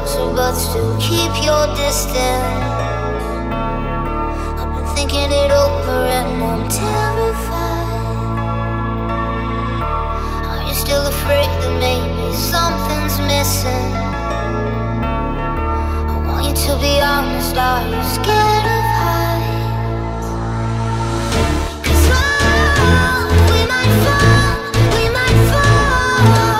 closer, but still keep your distance. I've been thinking it over and I'm terrified. Are you still afraid that maybe something's missing? I want you to be honest, are you scared of heights? 'Cause we might fall, we might fall.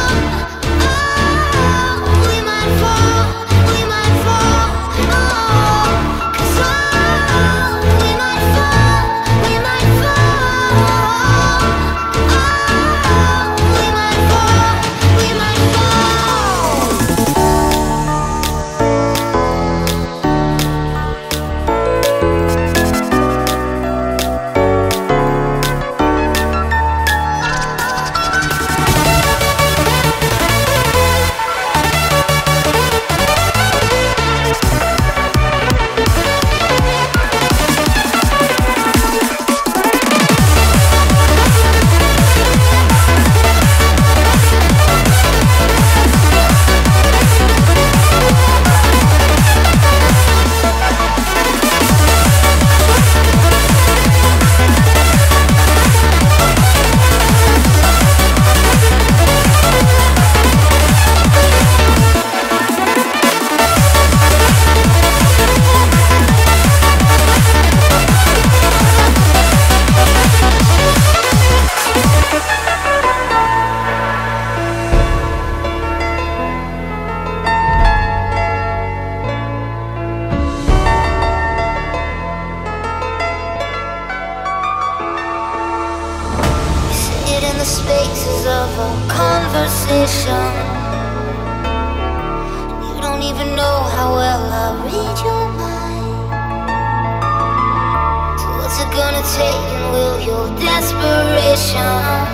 The spaces of a conversation, and you don't even know how well I read your mind. So what's it gonna take, and will your desperation